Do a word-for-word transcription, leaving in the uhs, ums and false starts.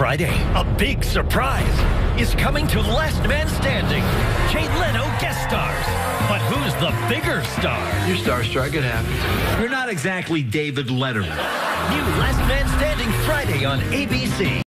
Friday, a big surprise is coming to Last Man Standing. Jay Leno guest stars. But who's the bigger star? You're starstruck, it happens. You're not exactly David Letterman. New Last Man Standing Friday on A B C.